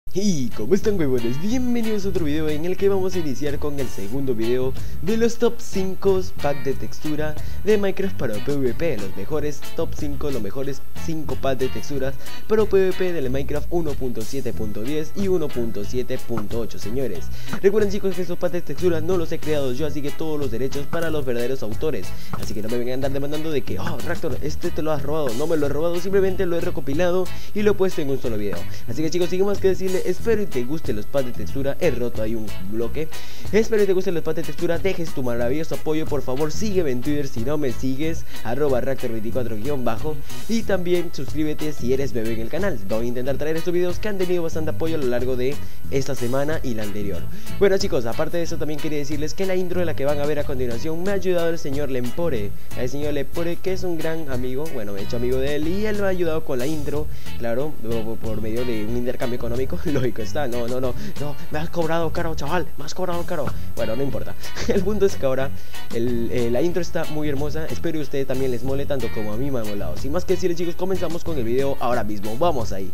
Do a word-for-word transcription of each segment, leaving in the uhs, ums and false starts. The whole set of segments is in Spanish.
Y ¿cómo están, huevones? Bienvenidos a otro video en el que vamos a iniciar con el segundo video de los top cinco packs de textura de Minecraft para PvP. Los mejores top cinco, los mejores cinco packs de texturas para PvP del Minecraft uno punto siete punto diez y uno punto siete punto ocho, señores. Recuerden, chicos, que estos packs de texturas no los he creado yo, así que todos los derechos para los verdaderos autores. Así que no me vengan a andar demandando de que, oh, Raptor, este te lo has robado. No me lo he robado, simplemente lo he recopilado y lo he puesto en un solo video. Así que, chicos, sin más que decirle, espero y te gusten los packs de textura. He roto ahí un bloque. Espero y te gusten los packs de textura. Dejes tu maravilloso apoyo, por favor. Sígueme en Twitter si no me sigues, arroba Raptor veinticuatro guión bajo. Y también suscríbete si eres bebé en el canal. Voy a intentar traer estos videos que han tenido bastante apoyo a lo largo de esta semana y la anterior. Bueno, chicos, aparte de eso, también quería decirles que la intro de la que van a ver a continuación me ha ayudado el señor Lempore. El señor Lempore, que es un gran amigo. Bueno, me he hecho amigo de él y él me ha ayudado con la intro. Claro, por, por medio de un intercambio económico. Lógico está, no, no, no, no, me has cobrado caro, chaval, me has cobrado caro. Bueno, no importa. El punto es que ahora el, eh, la intro está muy hermosa. Espero que a ustedes también les mole tanto como a mí me ha molado. Sin más que decirles, chicos, comenzamos con el video ahora mismo. Vamos ahí.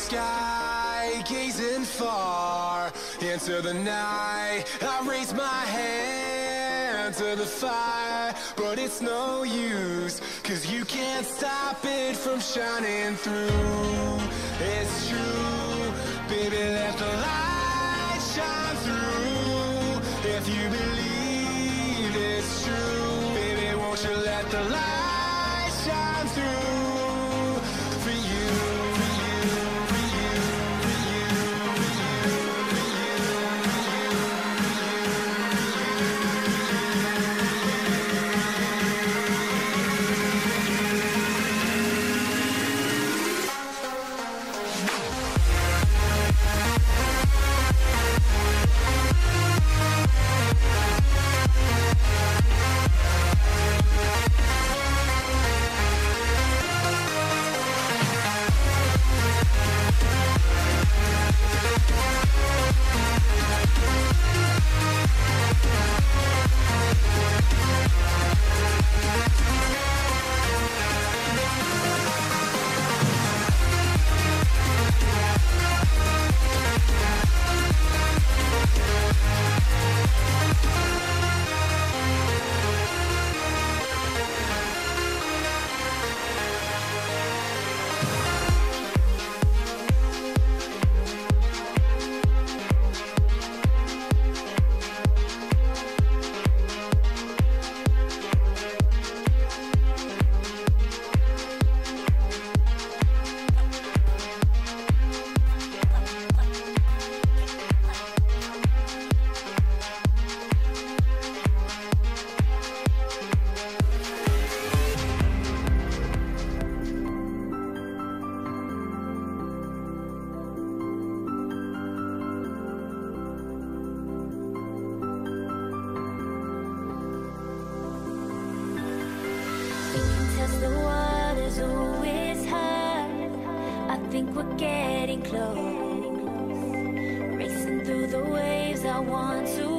sky, gazing far into the night. I raise my hand to the fire, but it's no use, cause you can't stop it from shining through. It's true, baby, let the light shine through. If you believe it's true, baby, won't you let the light shine through for you. The water's always high. I think we're getting close. Racing through the waves, I want to